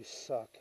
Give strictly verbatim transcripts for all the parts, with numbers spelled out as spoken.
suck.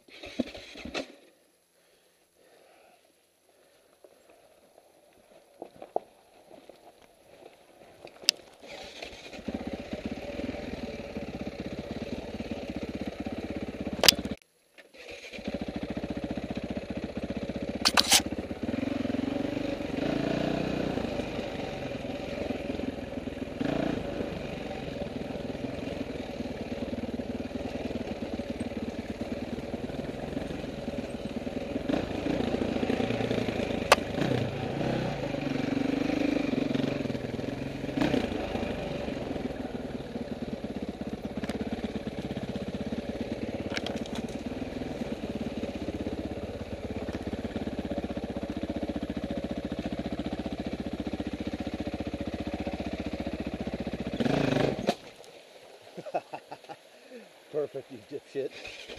Perfect, you dipshit.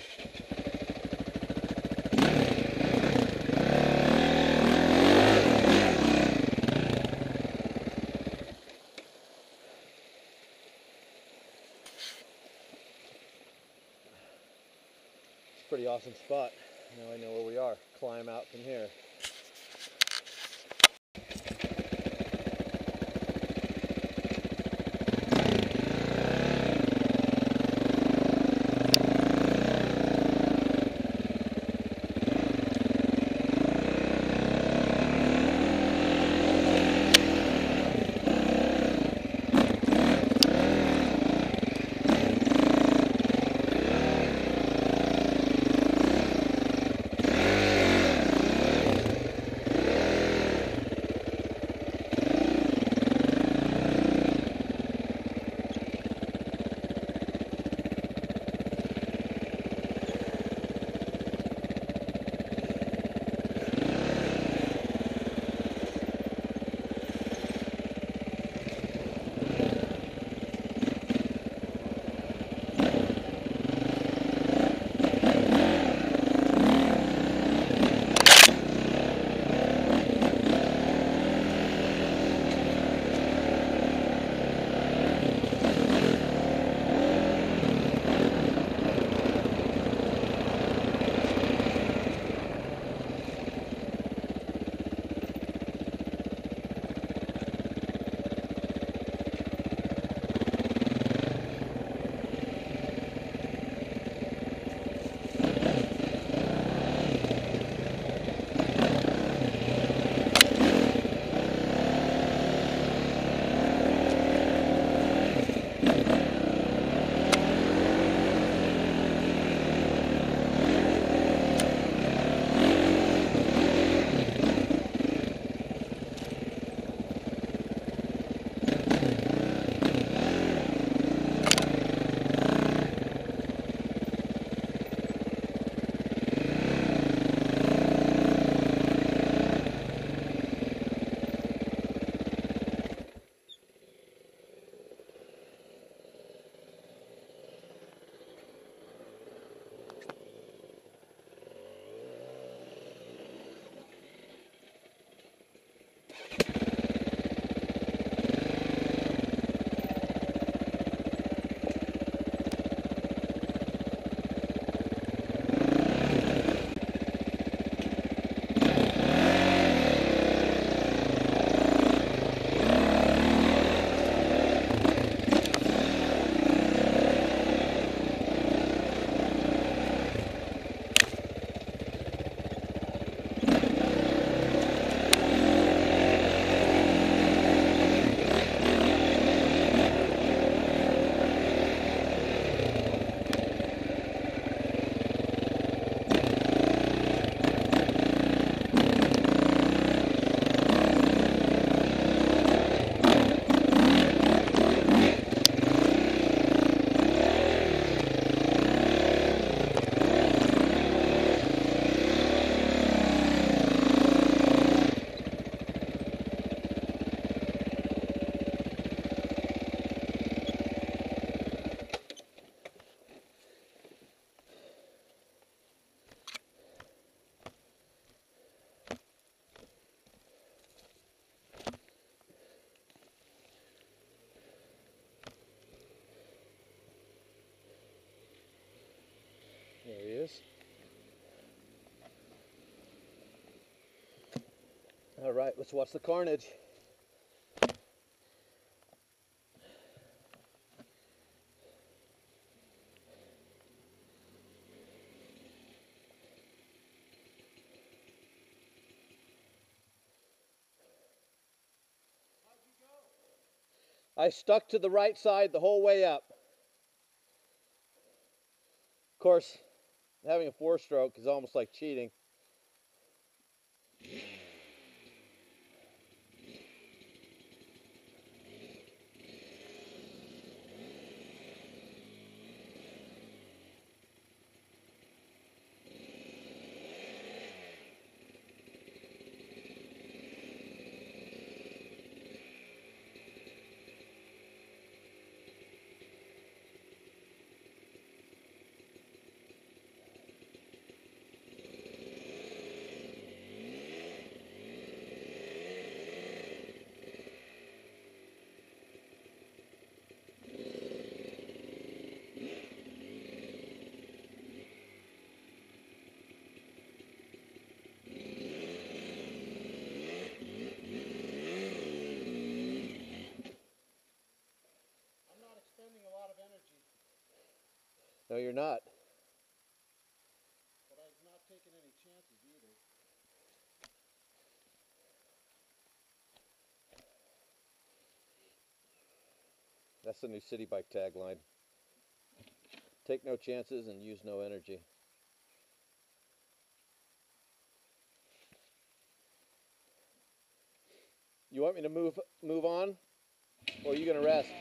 It's a pretty awesome spot. Now I know where we are. Climb out from here. There he is. All right, let's watch the carnage. I stuck to the right side the whole way up. Of course, having a four-stroke is almost like cheating. No, you're not. But I'm not taking any chances either. That's the new city bike tagline. Take no chances and use no energy. You want me to move move on? Or are you going to rest?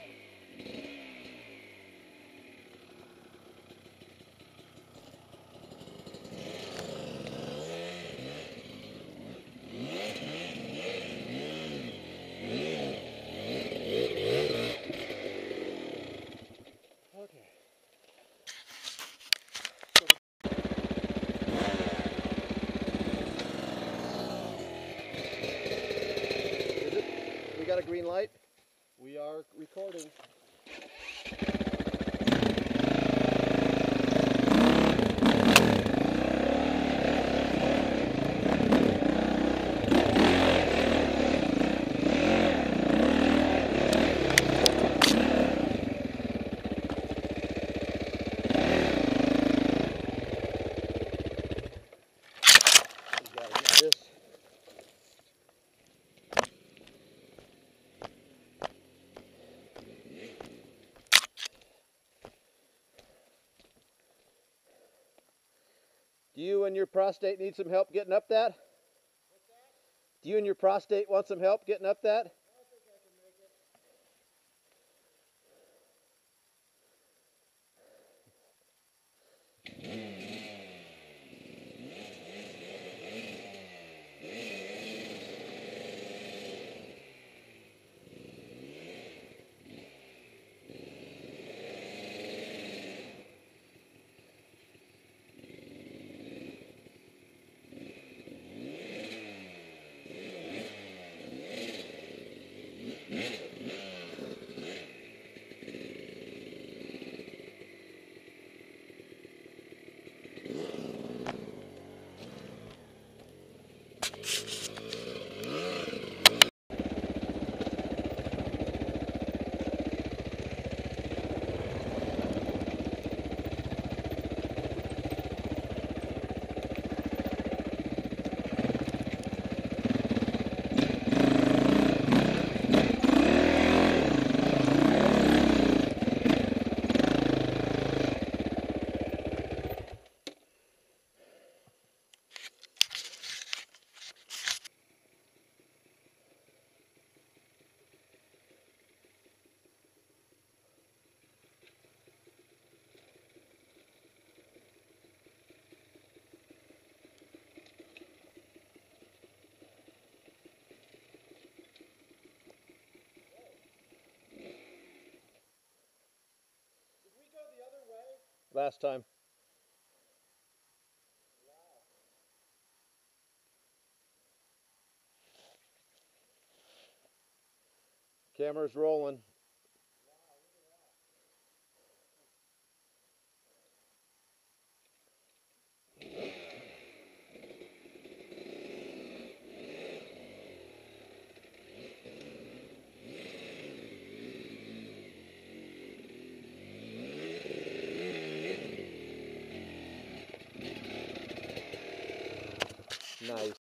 Got a green light? We are recording. We gotta get this. Do you and your prostate need some help getting up that? What's that? Do you and your prostate want some help getting up that? I think I can make it. Last time. Wow. Camera's rolling. Wow, look at that. Nice.